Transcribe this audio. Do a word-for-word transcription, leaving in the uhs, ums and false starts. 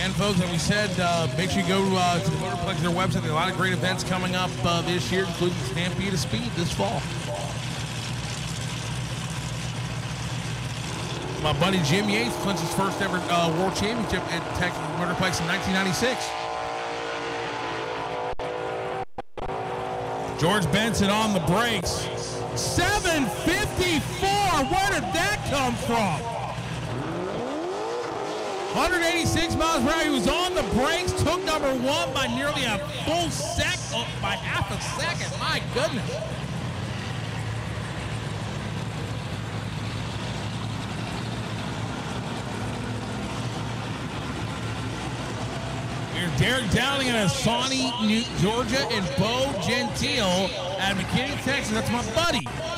Again, folks, as we said, uh, make sure you go uh, to the Motorplex, their website. There are a lot of great events coming up uh, this year, including Stampede of Speed this fall. My buddy Jim Yates clinched his first ever uh, World Championship at Texas Motorplex in nineteen ninety-six. George Benson on the brakes. seven fifty-four, where did that come from? one eighty-six miles per hour, he was on the brakes, took number one by nearly a full sec, oh, by half a second, my goodness. Here's Derek Dowling in Sawney, New Georgia, and Bo Gentile at McKinney, Texas. That's my buddy.